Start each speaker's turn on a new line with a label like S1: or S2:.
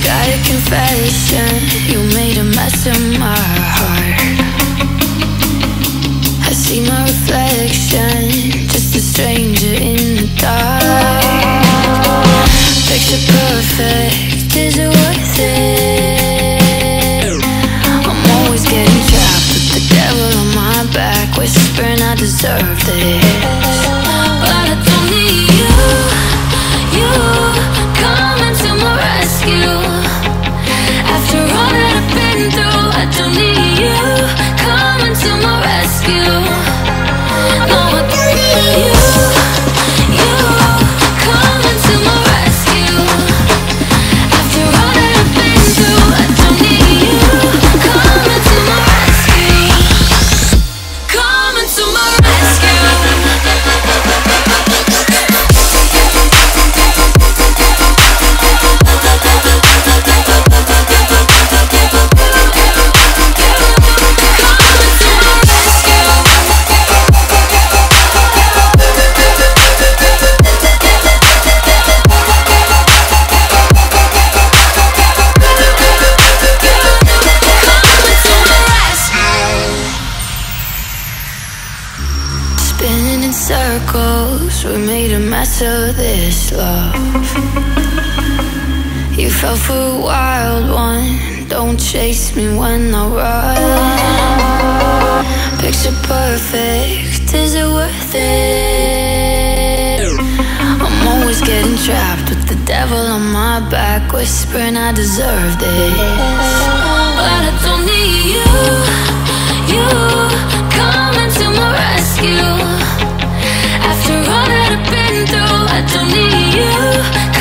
S1: Got a confession, you made a mess of my heart. I see my reflection, just a stranger in the dark. Picture perfect, is it worth it? I'm always getting trapped with the devil on my back, whispering I deserve this. But I don't need you coming to my rescue. After all that I've been through, I don't need you coming to my rescue. No, I don't need you coming to my rescue. After all that I've been through, I don't need you coming to my rescue. Coming to my rescue. Spinning in circles, we made a mess of this love. You fell for a wild one, don't chase me when I run. Picture perfect, is it worth it? I'm always getting trapped with the devil on my back, whispering I deserve this. But I don't need you coming to my rescue. After all that I've been through, I don't need you